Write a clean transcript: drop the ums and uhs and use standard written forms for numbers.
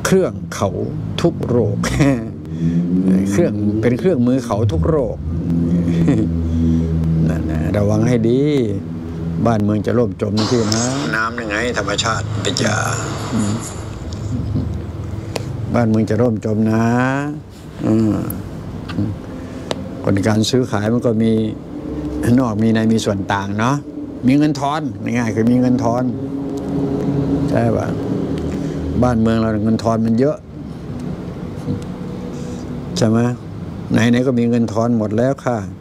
เครื่องเขาทุกโรค เครื่องเป็นเครื่องมือเขาทุกโรค นั่นนะระวังให้ดีบ้านเมืองจะล่มจมที่นะน้ำยังไงธรรมชาติเป็นยาบ้านเมืองจะล่มจมนะคนการซื้อขายมันก็มีนอกมีในมีส่วนต่างเนาะมีเงินทอนง่ายๆคือมีเงินทอนใช่ป่ะบ้านเมืองเราเงินทอนมันเยอะใช่ไหมไหนๆก็มีเงินทอนหมดแล้วค่ะ